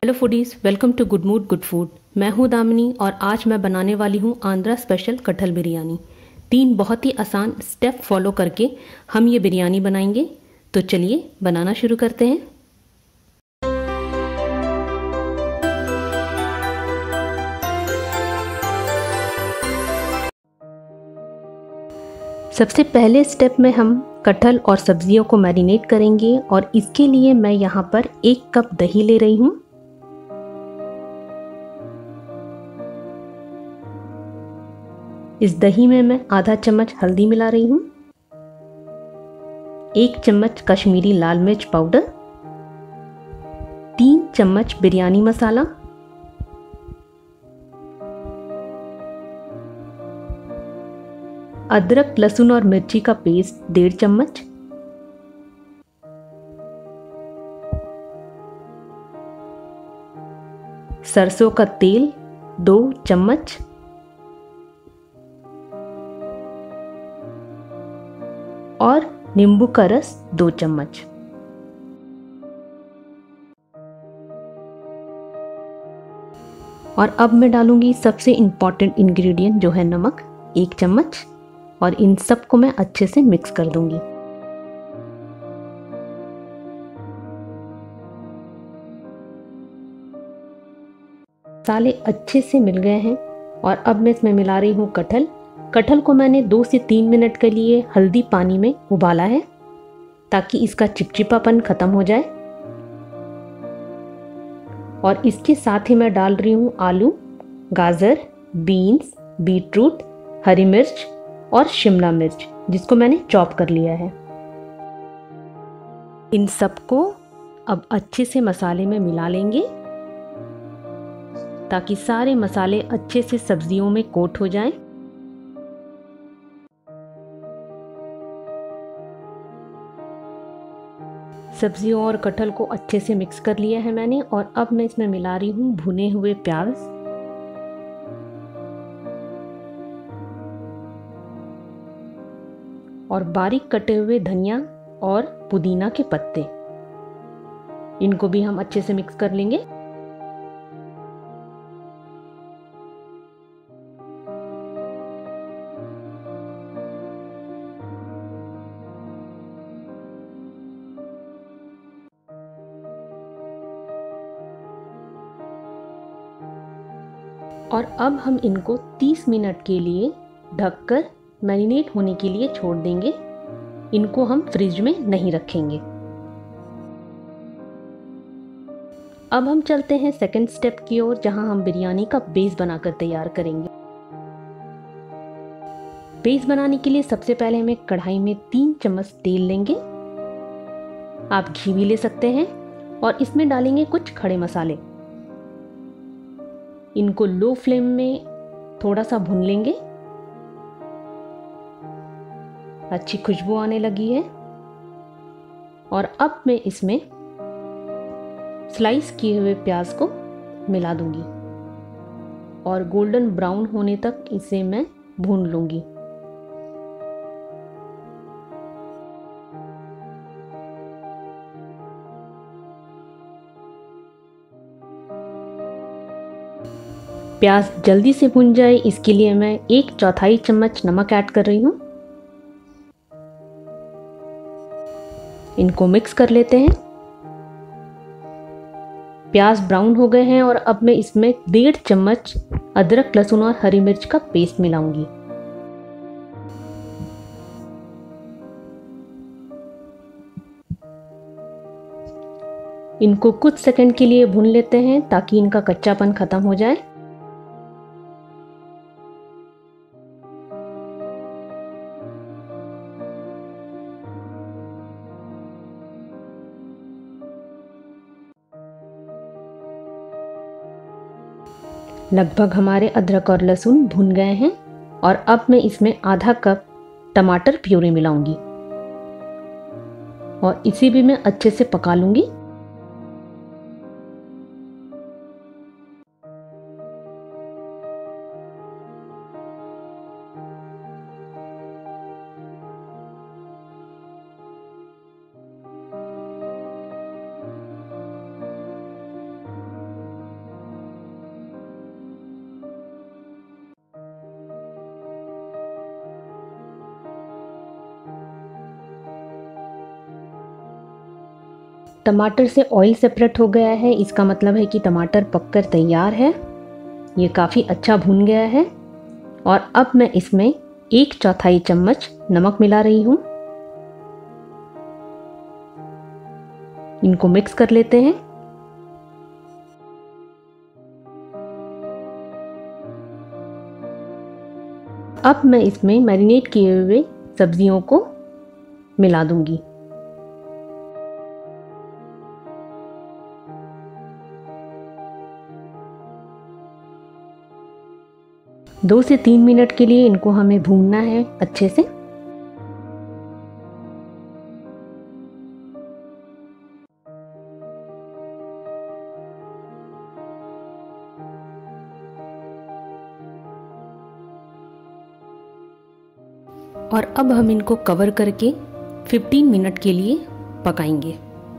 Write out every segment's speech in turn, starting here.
Hello foodies, welcome to good mood good food. मैं हूँ दामिनी और आज मैं बनाने वाली हूँ आंध्रा स्पेशल कटहल बिरयानी। 3 बहुत ही आसान स्टेप फॉलो करके हम ये बिरयानी बनाएंगे। तो चलिए बनाना शुरू करते हैं। सबसे पहले स्टेप में हम कटहल और सब्जियों को मैरिनेट करेंगे और इसके लिए मैं यहाँ पर 1 कप दही ले रही हूँ। इस दही में मैं आधा चम्मच हल्दी मिला रही हूँ, 1 चम्मच कश्मीरी लाल मिर्च पाउडर, 3 चम्मच बिरयानी मसाला, अदरक लहसुन और मिर्ची का पेस्ट 1.5 चम्मच, सरसों का तेल 2 चम्मच, और नींबू का रस 2 चम्मच। और अब मैं डालूंगी सबसे इम्पॉर्टेंट इंग्रेडिएंट जो है नमक 1 चम्मच, और इन सब को मैं अच्छे से मिक्स कर दूंगी। मसाले अच्छे से मिल गए हैं और अब मैं इसमें मिला रही हूँ कटहल। कटहल को मैंने 2 से 3 मिनट के लिए हल्दी पानी में उबाला है ताकि इसका चिपचिपापन खत्म हो जाए। और इसके साथ ही मैं डाल रही हूँ आलू, गाजर, बीन्स, बीटरूट, हरी मिर्च और शिमला मिर्च जिसको मैंने चॉप कर लिया है। इन सबको अब अच्छे से मसाले में मिला लेंगे ताकि सारे मसाले अच्छे से सब्जियों में कोट हो जाएं। सब्जियों और कटहल को अच्छे से मिक्स कर लिया है मैंने, और अब मैं इसमें मिला रही हूँ भुने हुए प्याज, और बारीक कटे हुए धनिया और पुदीना के पत्ते। इनको भी हम अच्छे से मिक्स कर लेंगे। और अब हम इनको 30 मिनट के लिए ढककर मैरिनेट होने के लिए छोड़ देंगे। इनको हम फ्रिज में नहीं रखेंगे। अब हम चलते हैं सेकंड स्टेप की ओर, जहां हम बिरयानी का बेस बनाकर तैयार करेंगे। बेस बनाने के लिए सबसे पहले हम एक कढ़ाई में 3 चम्मच तेल लेंगे। आप घी भी ले सकते हैं, और इसमें डालेंगे कुछ खड़े मसाले। इनको लो फ्लेम में थोड़ा सा भून लेंगे। अच्छी खुशबू आने लगी है, और अब मैं इसमें स्लाइस किए हुए प्याज को मिला दूंगी और गोल्डन ब्राउन होने तक इसे मैं भून लूंगी। प्याज जल्दी से भुन जाए इसके लिए मैं 1/4 चम्मच नमक ऐड कर रही हूँ। इनको मिक्स कर लेते हैं। प्याज ब्राउन हो गए हैं, और अब मैं इसमें 1.5 चम्मच अदरक लहसुन और हरी मिर्च का पेस्ट मिलाऊंगी। इनको कुछ सेकंड के लिए भून लेते हैं ताकि इनका कच्चापन खत्म हो जाए। लगभग हमारे अदरक और लहसुन भुन गए हैं, और अब मैं इसमें आधा कप टमाटर प्यूरी मिलाऊंगी और इसे भी मैं अच्छे से पका लूंगी। टमाटर से ऑयल सेपरेट हो गया है, इसका मतलब है कि टमाटर पककर तैयार है। ये काफ़ी अच्छा भून गया है और अब मैं इसमें 1/4 चम्मच नमक मिला रही हूँ। इनको मिक्स कर लेते हैं। अब मैं इसमें मैरिनेट किए हुए सब्जियों को मिला दूंगी। दो से 3 मिनट के लिए इनको हमें भूनना है अच्छे से। और अब हम इनको कवर करके 15 मिनट के लिए पकाएंगे।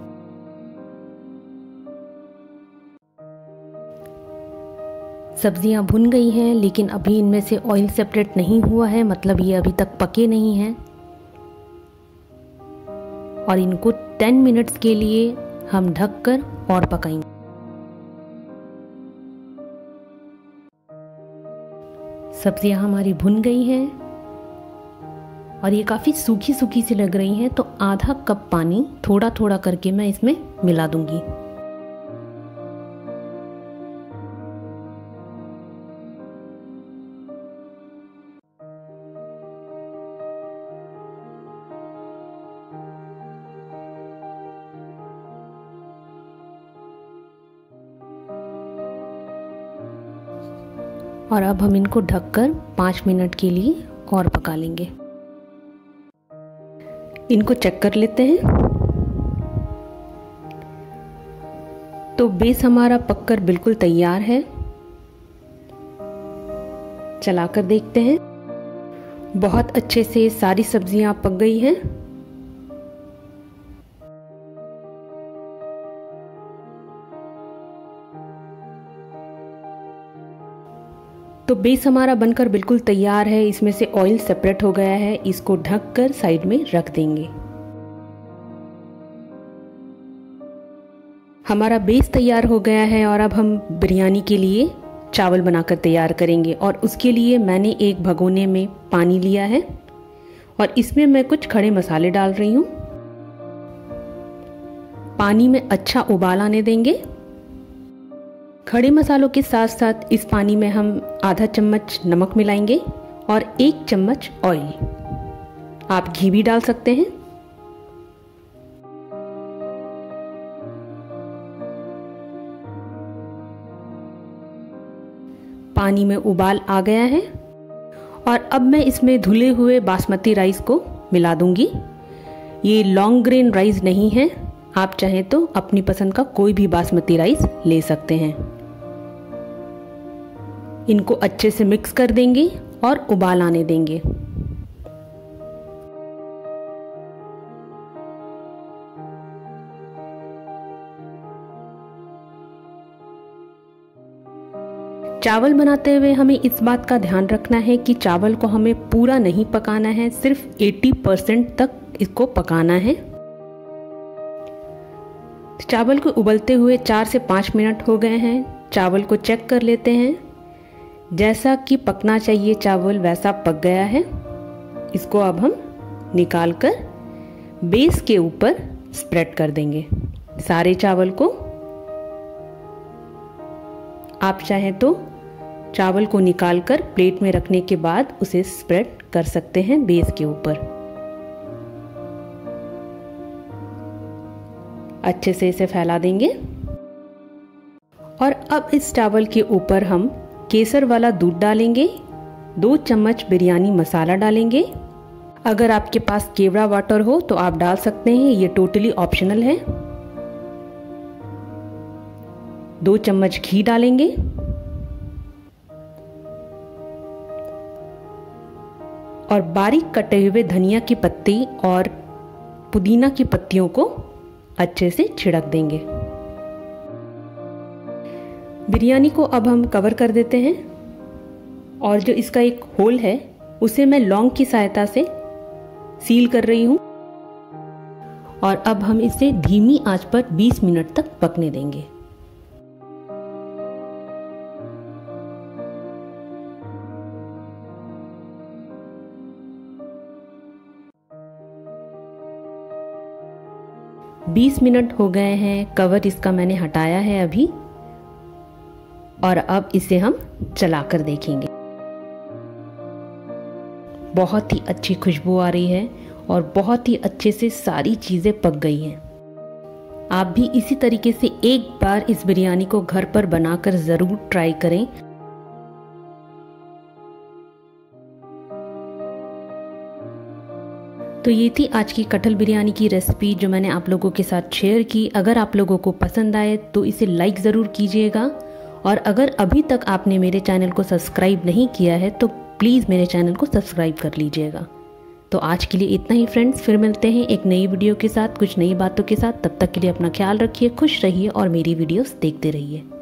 सब्जियां भुन गई हैं, लेकिन अभी इनमें से ऑयल सेपरेट नहीं हुआ है, मतलब ये अभी तक पके नहीं हैं। और इनको 10 मिनट्स के लिए हम ढककर और पकाएंगे। सब्जियां हमारी भुन गई हैं और ये काफ़ी सूखी सूखी सी लग रही हैं, तो आधा कप पानी थोड़ा थोड़ा करके मैं इसमें मिला दूंगी। और अब हम इनको ढककर 5 मिनट के लिए और पका लेंगे। इनको चेक कर लेते हैं। तो बेस हमारा पककर बिल्कुल तैयार है। चलाकर देखते हैं। बहुत अच्छे से सारी सब्जियां पक गई हैं। तो बेस हमारा बनकर बिल्कुल तैयार है। इसमें से ऑयल सेपरेट हो गया है। इसको ढककर साइड में रख देंगे। हमारा बेस तैयार हो गया है और अब हम बिरयानी के लिए चावल बनाकर तैयार करेंगे। और उसके लिए मैंने एक भगोने में पानी लिया है और इसमें मैं कुछ खड़े मसाले डाल रही हूँ। पानी में अच्छा उबाल आने देंगे। खड़े मसालों के साथ साथ इस पानी में हम आधा चम्मच नमक मिलाएंगे और 1 चम्मच ऑयल। आप घी भी डाल सकते हैं। पानी में उबाल आ गया है और अब मैं इसमें धुले हुए बासमती राइस को मिला दूंगी। ये लॉन्ग ग्रेन राइस नहीं है, आप चाहें तो अपनी पसंद का कोई भी बासमती राइस ले सकते हैं। इनको अच्छे से मिक्स कर देंगे और उबाल आने देंगे। चावल बनाते हुए हमें इस बात का ध्यान रखना है कि चावल को हमें पूरा नहीं पकाना है, सिर्फ 80% तक इसको पकाना है। चावल को उबलते हुए 4 से 5 मिनट हो गए हैं। चावल को चेक कर लेते हैं। जैसा कि पकना चाहिए चावल वैसा पक गया है। इसको अब हम निकालकर बेस के ऊपर स्प्रेड कर देंगे सारे चावल को। आप चाहें तो चावल को निकालकर प्लेट में रखने के बाद उसे स्प्रेड कर सकते हैं बेस के ऊपर। अच्छे से इसे फैला देंगे और अब इस चावल के ऊपर हम केसर वाला दूध डालेंगे। 2 चम्मच बिरयानी मसाला डालेंगे। अगर आपके पास केवड़ा वाटर हो तो आप डाल सकते हैं, ये टोटली ऑप्शनल है। 2 चम्मच घी डालेंगे और बारीक कटे हुए धनिया की पत्ती और पुदीना की पत्तियों को अच्छे से छिड़क देंगे। बिरयानी को अब हम कवर कर देते हैं और जो इसका एक होल है उसे मैं लौंग की सहायता से सील कर रही हूँ। और अब हम इसे धीमी आंच पर 20 मिनट तक पकने देंगे। बीस मिनट हो गए हैं, कवर इसका मैंने हटाया है अभी, और अब इसे हम चलाकर देखेंगे। बहुत ही अच्छी खुशबू आ रही है और बहुत ही अच्छे से सारी चीज़ें पक गई हैं। आप भी इसी तरीके से एक बार इस बिरयानी को घर पर बनाकर ज़रूर ट्राई करें। तो ये थी आज की कटहल बिरयानी की रेसिपी जो मैंने आप लोगों के साथ शेयर की। अगर आप लोगों को पसंद आए तो इसे लाइक ज़रूर कीजिएगा, और अगर अभी तक आपने मेरे चैनल को सब्सक्राइब नहीं किया है तो प्लीज़ मेरे चैनल को सब्सक्राइब कर लीजिएगा। तो आज के लिए इतना ही फ्रेंड्स, फिर मिलते हैं एक नई वीडियो के साथ, कुछ नई बातों के साथ। तब तक के लिए अपना ख्याल रखिए, खुश रहिए और मेरी वीडियोस देखते रहिए।